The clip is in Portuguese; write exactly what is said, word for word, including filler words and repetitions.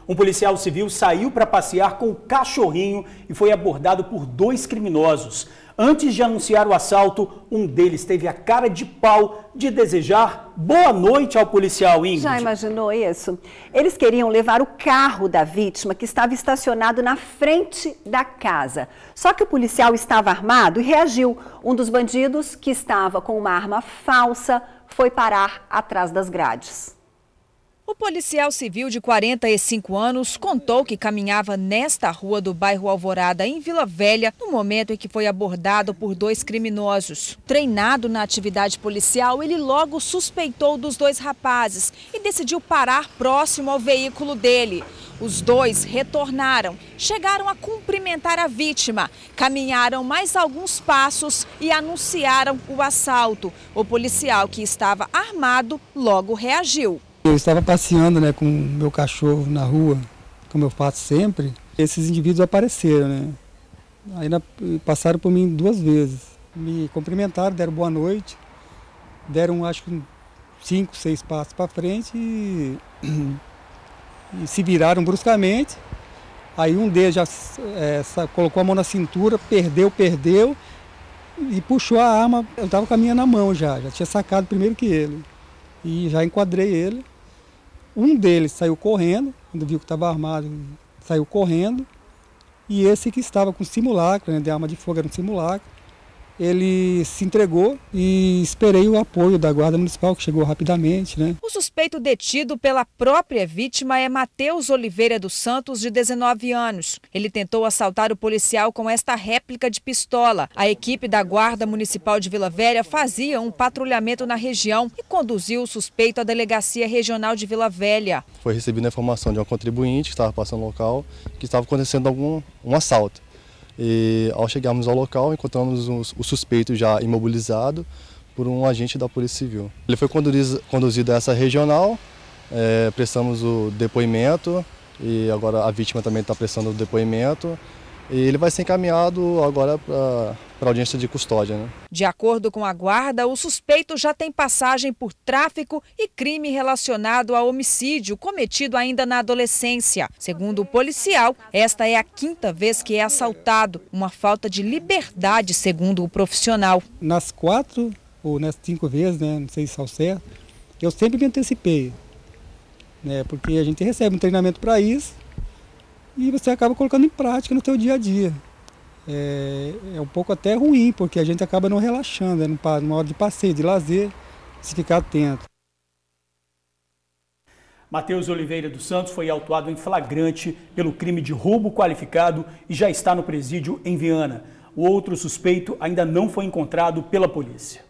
Um policial civil saiu para passear com o cachorrinho e foi abordado por dois criminosos. Antes de anunciar o assalto, um deles teve a cara de pau de desejar boa noite ao policial, Ingrid. Já imaginou isso? Eles queriam levar o carro da vítima, que estava estacionado na frente da casa. Só que o policial estava armado e reagiu. Um dos bandidos, que estava com uma arma falsa, foi parar atrás das grades. O policial civil de quarenta e cinco anos contou que caminhava nesta rua do bairro Alvorada, em Vila Velha, no momento em que foi abordado por dois criminosos. Treinado na atividade policial, ele logo suspeitou dos dois rapazes e decidiu parar próximo ao veículo dele. Os dois retornaram, chegaram a cumprimentar a vítima, caminharam mais alguns passos e anunciaram o assalto. O policial, que estava armado, logo reagiu. Eu estava passeando, né, com o meu cachorro na rua, como eu faço sempre. Esses indivíduos apareceram, né? Aí na, passaram por mim duas vezes. Me cumprimentaram, deram boa noite, deram acho que cinco, seis passos para frente e, e se viraram bruscamente. Aí um deles já é, colocou a mão na cintura, perdeu, perdeu e puxou a arma. Eu estava com a minha na mão já, já tinha sacado primeiro que ele. E já enquadrei ele. Um deles saiu correndo, quando viu que estava armado, saiu correndo. E esse que estava com simulacro, né, de arma de fogo, era um simulacro, ele se entregou e esperei o apoio da Guarda Municipal, que chegou rapidamente, né? O suspeito detido pela própria vítima é Matheus Oliveira dos Santos, de dezenove anos. Ele tentou assaltar o policial com esta réplica de pistola. A equipe da Guarda Municipal de Vila Velha fazia um patrulhamento na região e conduziu o suspeito à Delegacia Regional de Vila Velha. Foi recebida a informação de um contribuinte que estava passando no local que estava acontecendo algum um assalto. E ao chegarmos ao local, encontramos o suspeito já imobilizado por um agente da Polícia Civil. Ele foi conduzido a essa regional, é, prestamos o depoimento e agora a vítima também está prestando o depoimento. E ele vai ser encaminhado agora para a audiência de custódia, né? De acordo com a guarda, o suspeito já tem passagem por tráfico e crime relacionado a homicídio cometido ainda na adolescência. Segundo o policial, esta é a quinta vez que é assaltado, uma falta de liberdade, segundo o profissional. Nas quatro ou nas cinco vezes, né, não sei se é o certo, eu sempre me antecipei, né, porque a gente recebe um treinamento para isso. E você acaba colocando em prática no seu dia a dia. É, é um pouco até ruim, porque a gente acaba não relaxando, é numa hora de passeio, de lazer, se ficar atento. Matheus Oliveira dos Santos foi autuado em flagrante pelo crime de roubo qualificado e já está no presídio em Viana. O outro suspeito ainda não foi encontrado pela polícia.